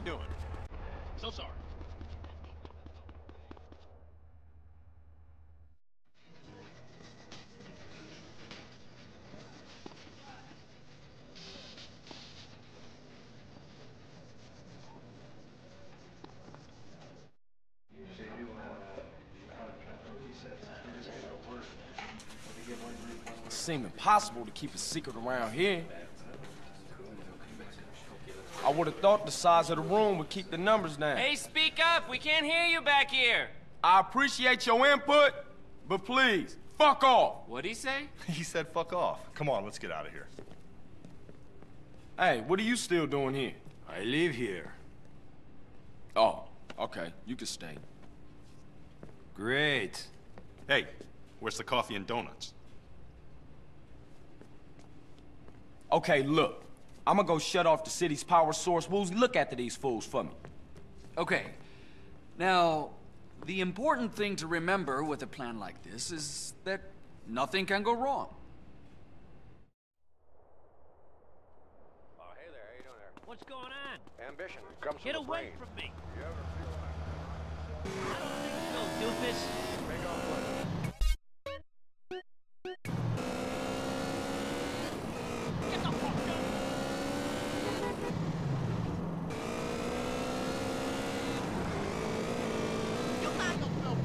doing? So sorry. It seemed impossible to keep a secret around here. I would have thought the size of the room would keep the numbers down. Hey, speak up! We can't hear you back here! I appreciate your input, but please, fuck off! What'd he say? He said fuck off. Come on, let's get out of here. Hey, what are you still doing here? I live here. Oh, okay, you can stay. Great. Hey, where's the coffee and donuts? Okay, look. I'm gonna go shut off the city's power source. Woozy, look after these fools for me. Okay. Now, the important thing to remember with a plan like this is that nothing can go wrong. Oh, hey there, how you doing there? What's going on? Ambition comes Get from the away brain. from me. You ever feel I don't think so, doofus. Make off with it. Get the fuck up! You got yourself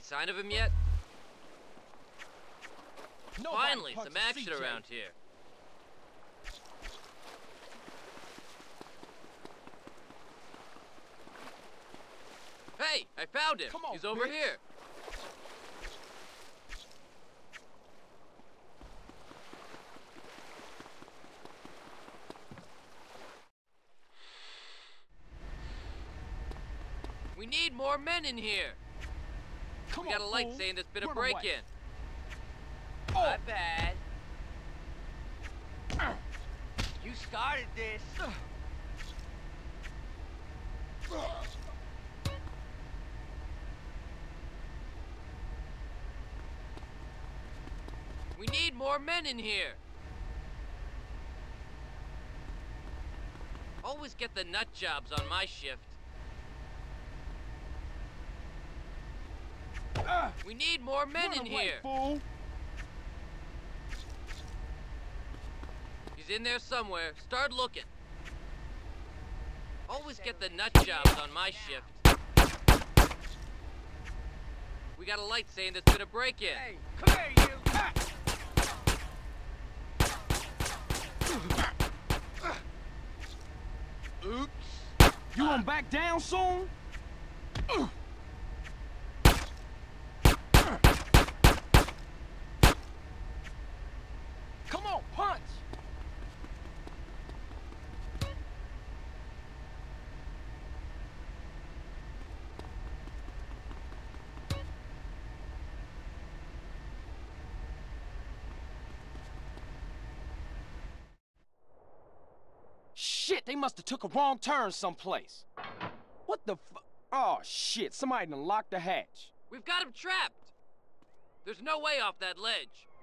sign of him yet? Nobody Finally, punches some action CJ. around here. Hey, I found him. Come on, He's over bitch. here. We need more men in here. Come We got a on, light fool. saying there's been a Run away. break-in. Oh. My bad. You started this. We need more men in here. Always get the nut jobs on my shift. We need more men Run in away, here. fool. He's in there somewhere. Start looking. Always get the nut jobs on my shift. We got a light saying there's been a break-in. Hey, come here, you. Oops. You gonna back down soon? Come on, punch! Shit, they must have took a wrong turn someplace. What the fu- Oh, shit, somebody done locked the hatch. We've got him trapped. There's no way off that ledge.